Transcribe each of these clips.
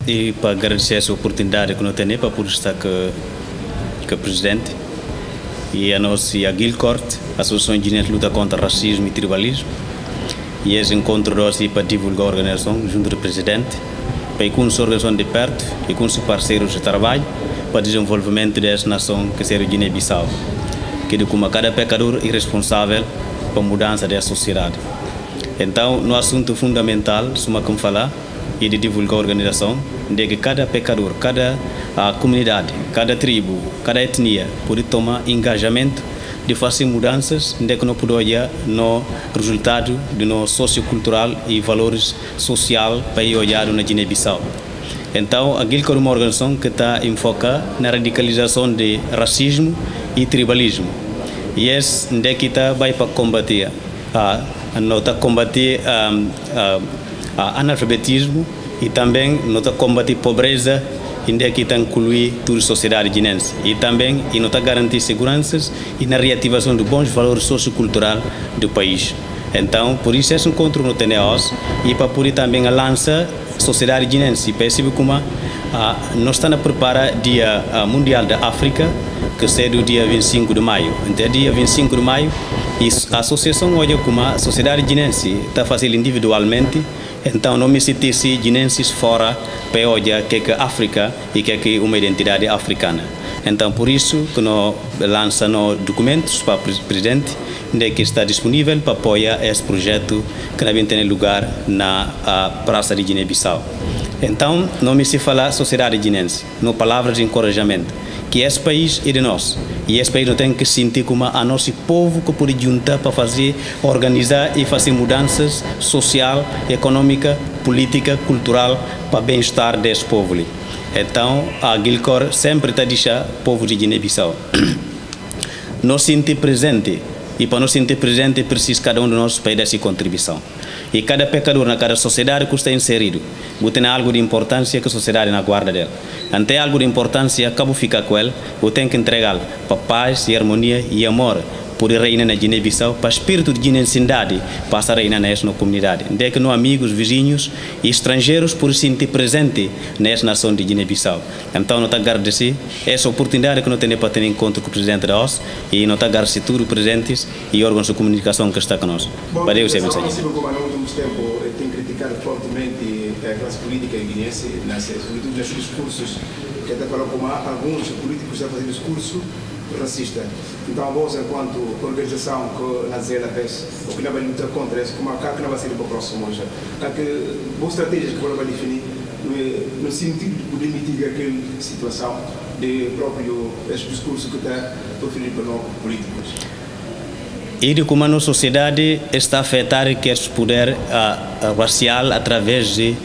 E para agradecer essa oportunidade que nós temos para poder estar com o presidente e a nossa Gilcort, a Associação de Luta contra Racismo e Tribalismo, e esse encontro nós para divulgar a organização junto do presidente, para com a organização de perto e com os parceiros de trabalho para o desenvolvimento dessa nação que será Guiné-Bissau, que de como cada pecador é responsável para a mudança da sociedade. Então, no assunto fundamental, suma como falar, e de divulgar a organização, de que cada pecador, cada comunidade, cada tribo, cada etnia pode tomar engajamento de fazer mudanças, de que não pode olhar no resultado de no sociocultural e valores social para ir olhar na Guiné-Bissau. Então, a GILCOR é uma organização que está enfocada na radicalização de racismo e tribalismo. E esse é que está vai para combater analfabetismo e também nota combater pobreza, ainda que está incluir toda a sociedade guinense e também nota garantir seguranças e na reativação de bons valores socioculturais do país. Então, por isso esse encontro no Teneos e para poder também a lança sociedade guinense e percebe como nós estamos a preparar o Dia Mundial da África, que será o dia 25 de maio. Então, dia 25 de maio, e a associação olha como a sociedade guinense está fazendo individualmente. Então, não me cite guinenses fora para olhar o que é a África e o que é uma identidade africana. Então, por isso que nós lançamos documentos para o presidente, que está disponível para apoiar esse projeto que vai ter lugar na Praça de Guiné-Bissau. Então, não me se fala sociedade guinense, não palavras de encorajamento, que esse país é de nós. E esse país não tem que sentir como a nosso povo que pode juntar para fazer, organizar e fazer mudanças social, econômica, política, cultural para o bem-estar desse povo. Então, a GILCOR sempre está a deixar o povo de Guiné-Bissau não sentir presente. E para nos sentir presente é preciso cada um de nós para dar essa contribuição. E cada pecador na cada sociedade que está inserido, tem algo de importância que a sociedade na guarda dele. Ante algo de importância, acabo ficar com ele, tem que entregá-lo para paz e harmonia e amor, por reinar na Guiné-Bissau, para o espírito de guinensidade passar a reinar nessa comunidade. De que nós amigos, vizinhos e estrangeiros por se sentir presente nessa nação de Guiné-Bissau. Então, nós agradecer essa oportunidade que nós temos para ter encontro com o presidente da OSS e nós agradecer todos os presentes e órgãos de comunicação que está conosco. Para Deus, como nos últimos tempos tem criticado fortemente a classe política guineense, sobretudo nos discursos, que até falou como alguns políticos estão fazendo discurso racista. Então, nós, enquanto organização que na Zela fez, o que não vai lutar contra isso, como que não vai ser para o próximo hoje? Que boa estratégia que vai definir no sentido de poder mitigar aquela situação de próprio esse discurso que está proferido para nós políticos. E de como a nossa sociedade está afetada que esse poder racial através de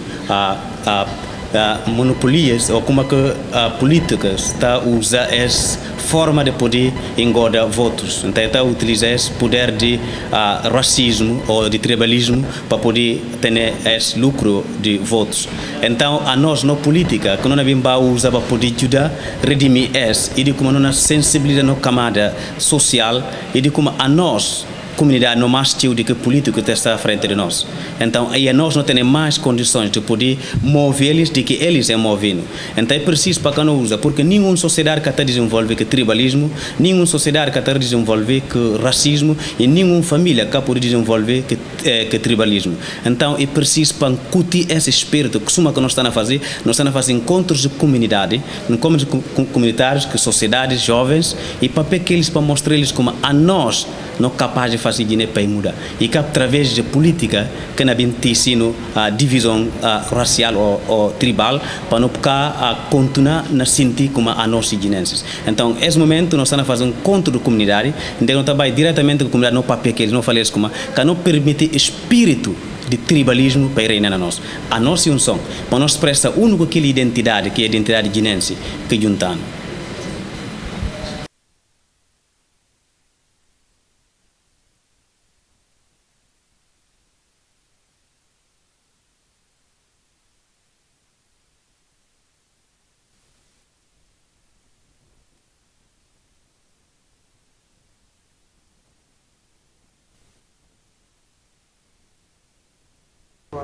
monopolias ou como que a política está a usar essa forma de poder engordar votos. Então está a utilizar esse poder de racismo ou de tribalismo para poder ter esse lucro de votos. Então a nós na política que nós devemos usar para poder ajudar redimir esse e de como nós sensibilizar na camada social e de como a nós comunidade não mais tio de que político está à frente de nós. Então, aí nós não temos mais condições de poder mover eles de que eles é movido. Então, é preciso para que não usa, porque nenhuma sociedade que está desenvolver que tribalismo, nenhuma sociedade que está desenvolver que racismo e nenhuma família que pode desenvolver que tribalismo. Então, é preciso para incutir esse espírito que suma que nós estamos a fazer encontros de comunidade, encontros comunitários, que sociedades jovens e para eles para mostrar eles como a nós não capaz de fazer Guiné para mudar. E que através de política que não ensina a divisão racial ou tribal para não continuar a sentir como a nós guinenses. Então, nesse momento, nós estamos a fazer um encontro de comunidade, onde nós trabalhamos diretamente com a comunidade, no papel que eles não falam como que não permite espírito de tribalismo para reinar na nós. A nossa unção, para nós expressar a única identidade, que é a identidade guinense, que juntamos.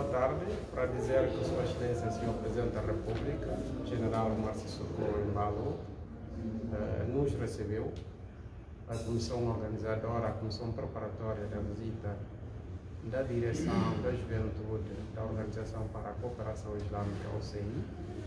boa tarde para dizer que Sua Excelência, Sr. Presidente da República, General Márcio Socorro Embalo, nos recebeu, a comissão organizadora, a comissão preparatória da visita da Direção da Juventude da Organização para a Cooperação Islâmica, OCI.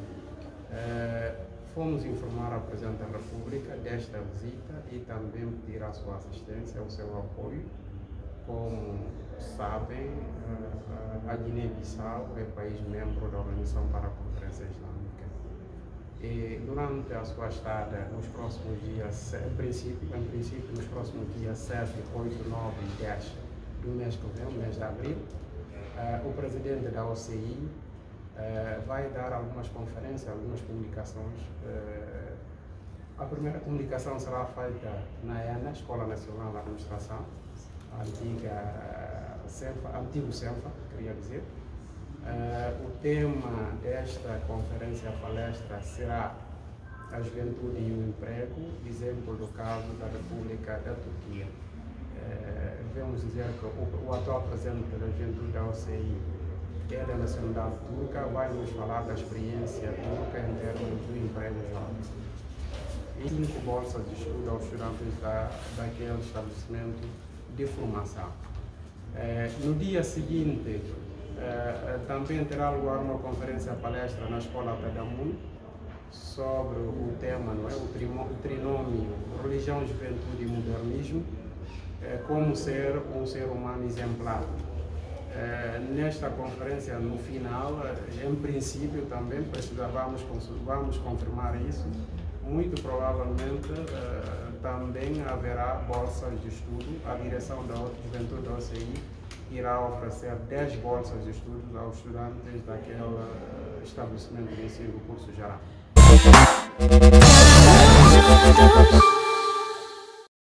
Fomos informar a Presidente da República desta visita e também pedir a sua assistência, o seu apoio. Como sabem, a Guiné-Bissau é país membro da Organização para a Conferência Islâmica. E durante a sua estada, nos próximos dias, em princípio, nos próximos dias 7, 8, 9 e 10 do mês que vem, mês de abril, o presidente da OCI vai dar algumas conferências, algumas comunicações. A primeira comunicação será feita na ENA, Escola Nacional de Administração, antigo CENFA, queria dizer. O tema desta conferência palestra será a juventude e o emprego, exemplo do caso da República da Turquia. Devemos dizer que o atual presidente da juventude da OCI é da nacionalidade turca, vai nos falar da experiência turca em termos do emprego jovem. E 5 bolsas de estudo aos estudantes daquele estabelecimento de formação. No dia seguinte, também terá lugar uma conferência palestra na Escola Tadamun sobre o tema, não é? O trinômio religião, juventude e modernismo, como ser um ser humano exemplar. Nesta conferência, no final, em princípio também vamos confirmar isso. Muito provavelmente também haverá bolsas de estudo. A direção da Juventude da OCI irá oferecer 10 bolsas de estudo aos estudantes daquele estabelecimento de ensino do curso geral.